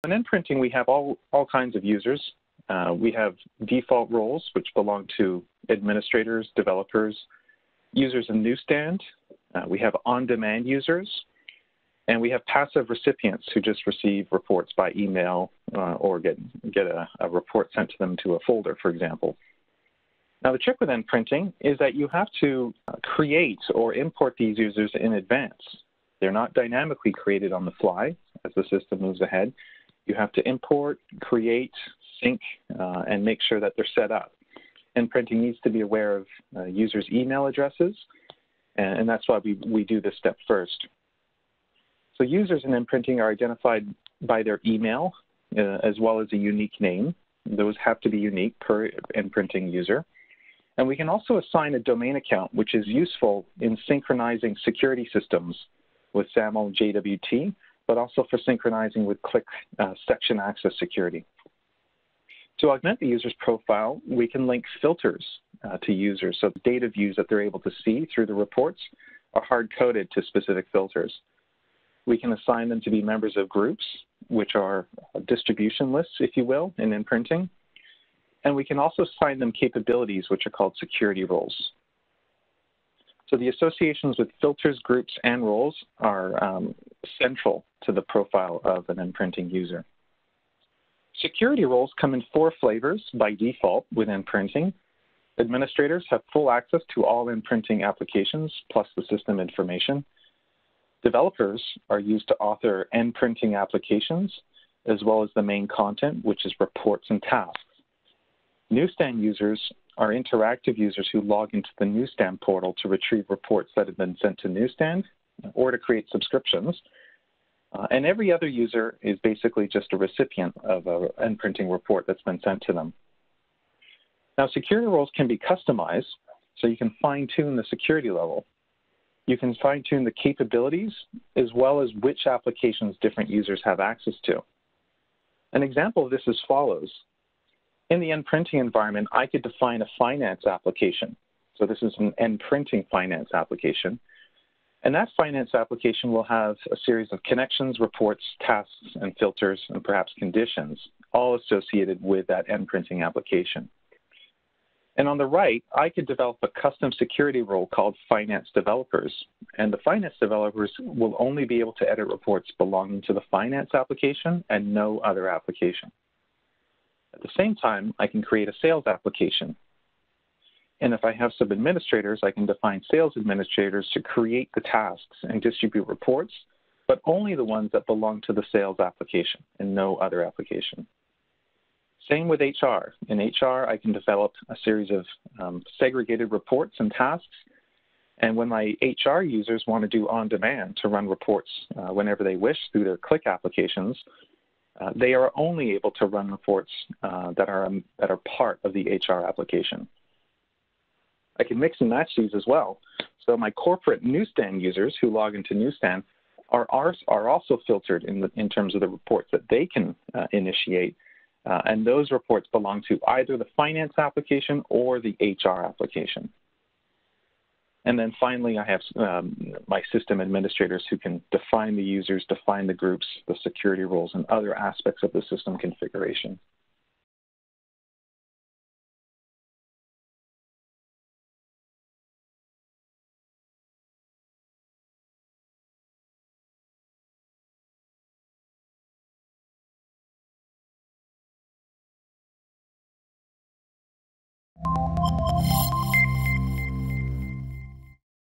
In NPrinting, we have all kinds of users. We have default roles, which belong to administrators, developers, users in Newsstand. We have on-demand users, and we have passive recipients who just receive reports by email or get a report sent to them to a folder, for example. Now, the trick with NPrinting is that you have to create or import these users in advance. They're not dynamically created on the fly as the system moves ahead. You have to import, create, sync, and make sure that they're set up. NPrinting needs to be aware of users' email addresses, and that's why we do this step first. So users in NPrinting are identified by their email as well as a unique name. Those have to be unique per NPrinting user. And we can also assign a domain account, which is useful in synchronizing security systems with SAML JWT, but also for synchronizing with Qlik section access security. To augment the user's profile, we can link filters to users, so the data views that they're able to see through the reports are hard-coded to specific filters. We can assign them to be members of groups, which are distribution lists, if you will, in NPrinting. And we can also assign them capabilities, which are called security roles. So the associations with filters, groups, and roles are central to the profile of an NPrinting user. Security roles come in 4 flavors by default with NPrinting. Administrators have full access to all NPrinting applications, plus the system information. Developers are used to author NPrinting applications, as well as the main content, which is reports and tasks. Newsstand users are interactive users who log into the Newsstand portal to retrieve reports that have been sent to Newsstand or to create subscriptions. And every other user is basically just a recipient of an NPrinting report that's been sent to them. Now, security roles can be customized, so you can fine-tune the security level. You can fine-tune the capabilities as well as which applications different users have access to. An example of this is as follows. In the NPrinting environment, I could define a finance application. So this is an NPrinting finance application. And that finance application will have a series of connections, reports, tasks, and filters, and perhaps conditions, all associated with that NPrinting application. And on the right, I could develop a custom security role called Finance Developers. And the Finance Developers will only be able to edit reports belonging to the finance application and no other application. At the same time, I can create a sales application. And if I have some administrators, I can define sales administrators to create the tasks and distribute reports, but only the ones that belong to the sales application and no other application. Same with HR. In HR, I can develop a series of segregated reports and tasks. And when my HR users want to do on-demand to run reports whenever they wish through their Qlik applications, they are only able to run reports that are part of the HR application. I can mix and match these as well. So my corporate Newsstand users who log into Newsstand are also filtered in terms of the reports that they can initiate. And those reports belong to either the finance application or the HR application. And then finally, I have my system administrators who can define the users, define the groups, the security roles, and other aspects of the system configuration.